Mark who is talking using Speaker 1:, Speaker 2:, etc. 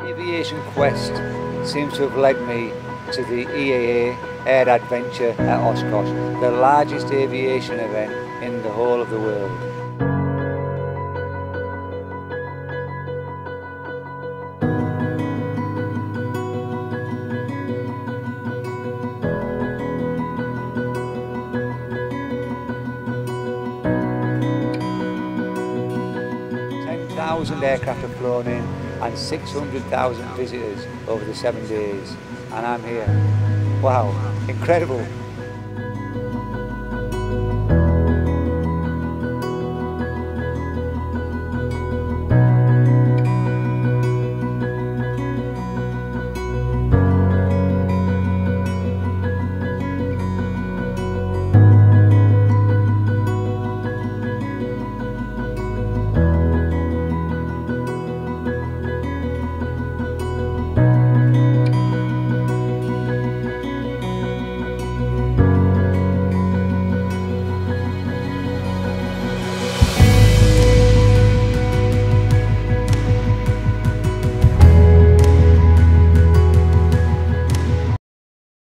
Speaker 1: Aviation quest seems to have led me to the EAA Air Adventure at Oshkosh, the largest aviation event in the whole of the world. Thousand aircraft have flown in and 600,000 visitors over the 7 days, and I'm here. Wow, incredible.